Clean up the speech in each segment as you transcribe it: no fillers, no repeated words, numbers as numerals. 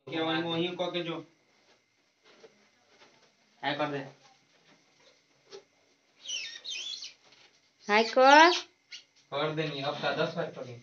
क्या वही को के जो है कर दे हाय कर देनी अब का 10 बार करें।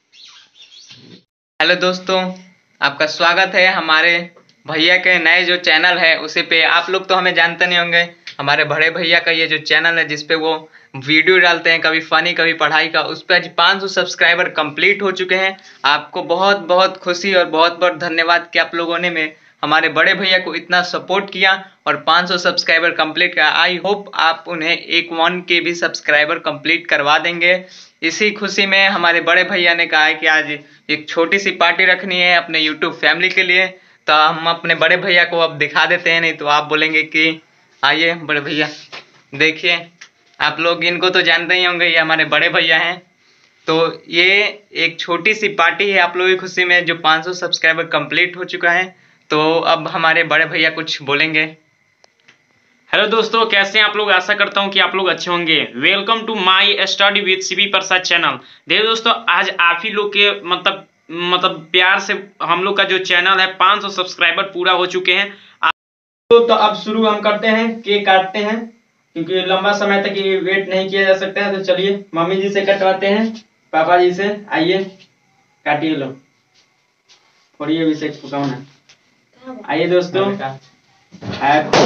हेलो दोस्तों, आपका स्वागत है हमारे भैया के नए जो चैनल है उसी पे। आप लोग तो हमें जानते नहीं होंगे, हमारे बड़े भैया का ये जो चैनल है जिसपे वो वीडियो डालते हैं, कभी फनी कभी पढ़ाई का। उस पर आज 500 सब्सक्राइबर कंप्लीट हो चुके हैं। आपको बहुत बहुत खुशी और बहुत बहुत धन्यवाद कि आप लोगों ने में हमारे बड़े भैया को इतना सपोर्ट किया और 500 सब्सक्राइबर कंप्लीट किया। आई होप आप उन्हें 1 के भी सब्सक्राइबर कंप्लीट करवा देंगे। इसी खुशी में हमारे बड़े भैया ने कहा है कि आज एक छोटी सी पार्टी रखनी है अपने यूट्यूब फैमिली के लिए। तो हम अपने बड़े भैया को अब दिखा देते हैं, नहीं तो आप बोलेंगे कि आइए बड़े भैया देखिए। आप लोग इनको तो जानते ही होंगे, ये हमारे बड़े भैया हैं। तो ये एक छोटी सी पार्टी है आप लोगों की खुशी में, जो 500 सब्सक्राइबर कंप्लीट हो चुका है। तो अब हमारे बड़े भैया कुछ बोलेंगे। हेलो दोस्तों, कैसे हैं आप लोग। आशा करता हूं कि आप लोग अच्छे होंगे। Welcome to my study with C B Prasad channel. देखिए दोस्तों, आज आप ही लोग के मतलब प्यार से हम लोग का जो चैनल है 500 सब्सक्राइबर पूरा हो चुके हैं। तो अब शुरू हम करते हैं, केक काटते हैं क्योंकि लंबा समय तक ये वेट नहीं किया जा सकता है। तो चलिए मम्मी जी से कटवाते हैं, पापा जी से। आइए काटिए लो, थोड़ी अभी से पकाना। आइए दोस्तों, हैप्पी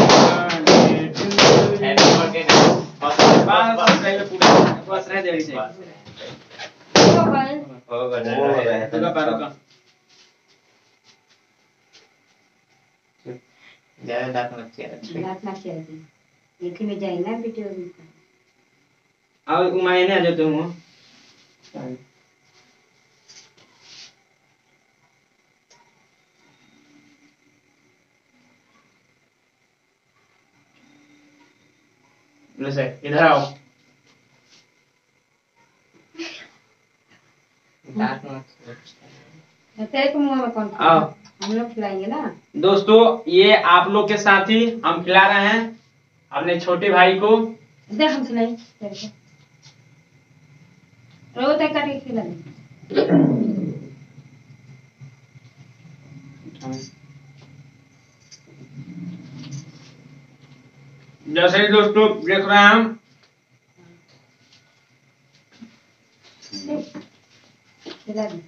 बर्थडे बस रह जाए इसे। ज्यादा दांत मत चियारा एक में जाए ना वीडियो में। अब मैंने आ जाते हूँ। इधर आओ। तेरे को मुंह में कौन आओ हम लोग खिलाएंगे ना। दोस्तों, ये आप लोग के साथ ही हम खिला रहे हैं अपने छोटे भाई को। दे हम खिलाएं तेरे को। रोज एक काट के खिला दे। जैसे ही दोस्तों देख रहे हैं हम, खिला दे।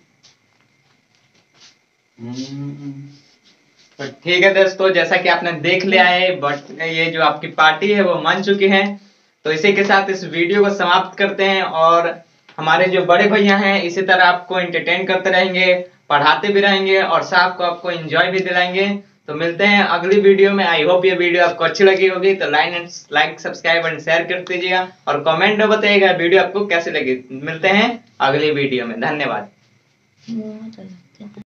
तो ठीक है दोस्तों, जैसा कि आपने देख लिया है, बट ये जो आपकी पार्टी है वो मान चुकी है। तो इसी के साथ इस वीडियो को समाप्त करते हैं। और हमारे जो बड़े भैया हैं इसी तरह आपको एंटरटेन करते रहेंगे, पढ़ाते भी रहेंगे और साथ को आपको एंजॉय भी दिलाएंगे। तो मिलते हैं अगली वीडियो में। आई होप ये वीडियो आपको अच्छी लगी होगी। तो लाइक सब्सक्राइब एंड शेयर कर दीजिएगा और कमेंट में बताइएगा वीडियो आपको कैसी लगी। मिलते हैं अगली वीडियो में। धन्यवाद।